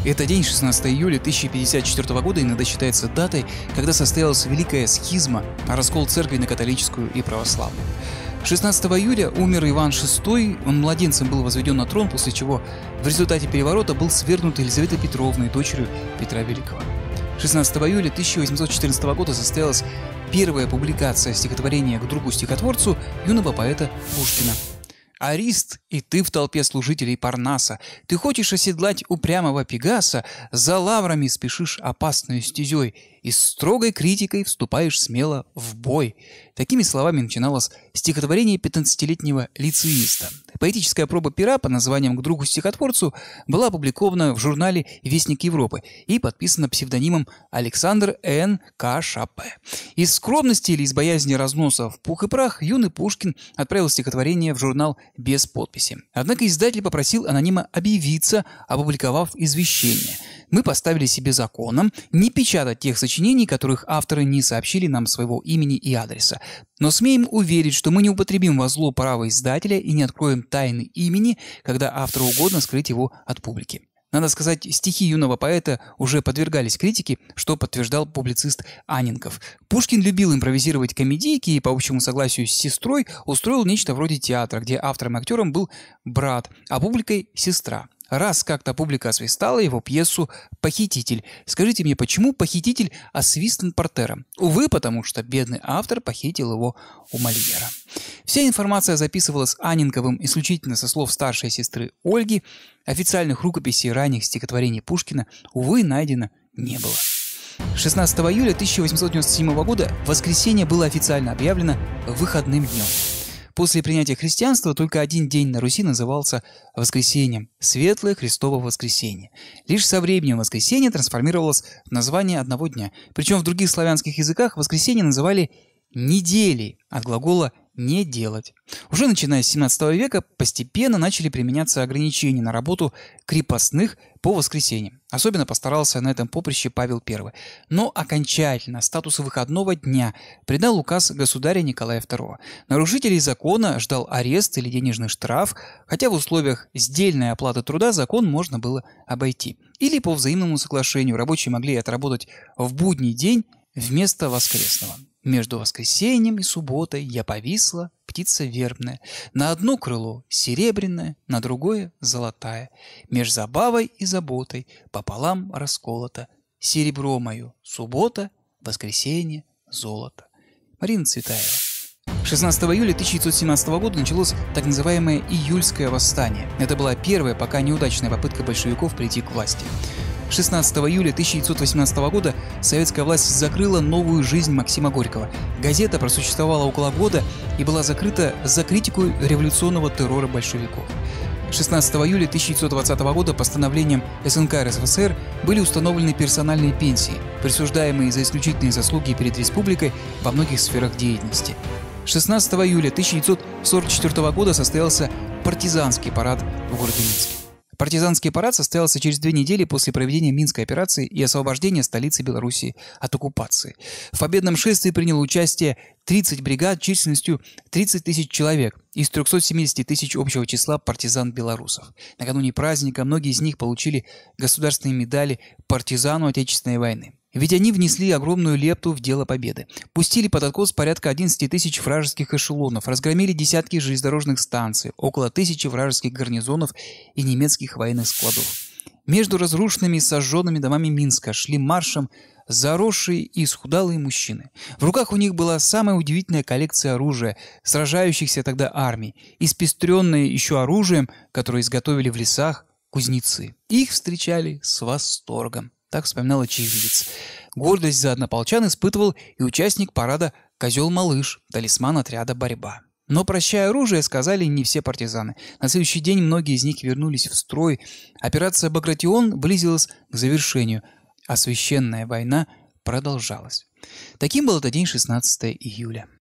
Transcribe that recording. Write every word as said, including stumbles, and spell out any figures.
Этот день, шестнадцатого июля тысяча пятьдесят четвёртого года, иногда считается датой, когда состоялась Великая Схизма, раскол церкви на католическую и православную. шестнадцатого июля умер Иван шестой, он младенцем был возведен на трон, после чего в результате переворота был свергнут Елизаветой Петровной, дочерью Петра Великого. шестнадцатого июля тысяча восемьсот четырнадцатого года состоялась первая публикация стихотворения к другу-стихотворцу, юного поэта Пушкина. «Арист, и ты в толпе служителей Парнаса, ты хочешь оседлать упрямого Пегаса, за лаврами спешишь опасной стезей и с строгой критикой вступаешь смело в бой». Такими словами начиналось стихотворение пятнадцатилетнего лицеиста. Поэтическая проба пера под названием «К другу-стихотворцу» была опубликована в журнале «Вестник Европы» и подписана псевдонимом Александр Н. К. Шапе. Из скромности или из боязни разноса в пух и прах юный Пушкин отправил стихотворение в журнал без подписи. Однако издатель попросил анонима объявиться, опубликовав извещение. Мы поставили себе законом не печатать тех сочинений, которых авторы не сообщили нам своего имени и адреса. Но смеем уверить, что мы не употребим во зло право издателя и не откроем тайны имени, когда автору угодно скрыть его от публики. Надо сказать, стихи юного поэта уже подвергались критике, что подтверждал публицист Анненков. Пушкин любил импровизировать комедийки и, по общему согласию с сестрой, устроил нечто вроде театра, где автором и актером был брат, а публикой – сестра. Раз как-то публика освистала его пьесу «Похититель». Скажите мне, почему «Похититель» освистан портером? Увы, потому что бедный автор похитил его у Мольера. Вся информация записывалась Анненковым исключительно со слов старшей сестры Ольги. Официальных рукописей ранних стихотворений Пушкина, увы, найдено не было. шестнадцатого июля тысяча восемьсот девяносто седьмого года воскресенье было официально объявлено выходным днем. После принятия христианства только один день на Руси назывался воскресеньем – Светлое Христово воскресенье. Лишь со временем воскресенье трансформировалось в название одного дня. Причем в других славянских языках воскресенье называли неделей от глагола «не делать». Уже начиная с семнадцатого века постепенно начали применяться ограничения на работу крепостных по воскресеньям. Особенно постарался на этом поприще Павел Первый. Но окончательно статус выходного дня придал указ государя Николая Второго. Нарушителей закона ждал арест или денежный штраф, хотя в условиях сдельной оплаты труда закон можно было обойти. Или по взаимному соглашению рабочие могли отработать в будний день вместо воскресного. Между воскресеньем и субботой я повисла, птица вербная, на одно крыло серебряное, на другое золотая, меж забавой и заботой пополам расколото, серебро мое суббота, воскресенье золото. Марина Цветаева. шестнадцатого июля тысяча девятьсот семнадцатого года началось так называемое июльское восстание. Это была первая, пока неудачная попытка большевиков прийти к власти. шестнадцатого июля тысяча девятьсот восемнадцатого года советская власть закрыла «Новую жизнь» Максима Горького. Газета просуществовала около года и была закрыта за критику революционного террора большевиков. шестнадцатого июля тысяча девятьсот двадцатого года постановлением эс эн ка эр эс эф эс эр были установлены персональные пенсии, присуждаемые за исключительные заслуги перед республикой во многих сферах деятельности. шестнадцатого июля тысяча девятьсот сорок четвёртого года состоялся партизанский парад в городе Минске. Партизанский парад состоялся через две недели после проведения Минской операции и освобождения столицы Белоруссии от оккупации. В победном шествии приняло участие тридцать бригад численностью тридцать тысяч человек из трёхсот семидесяти тысяч общего числа партизан-белорусов. Накануне праздника многие из них получили государственные медали партизану Отечественной войны. Ведь они внесли огромную лепту в дело победы. Пустили под откос порядка одиннадцати тысяч вражеских эшелонов, разгромили десятки железнодорожных станций, около тысячи вражеских гарнизонов и немецких военных складов. Между разрушенными и сожженными домами Минска шли маршем заросшие и исхудалые мужчины. В руках у них была самая удивительная коллекция оружия, сражающихся тогда армий, испестренная еще оружием, которое изготовили в лесах кузнецы. Их встречали с восторгом. Так вспоминал очевидец. Гордость за однополчан испытывал и участник парада «Козел-малыш», талисман отряда «Борьба». Но, прощая оружие, сказали не все партизаны. На следующий день многие из них вернулись в строй. Операция «Багратион» близилась к завершению, а священная война продолжалась. Таким был этот день шестнадцатого июля.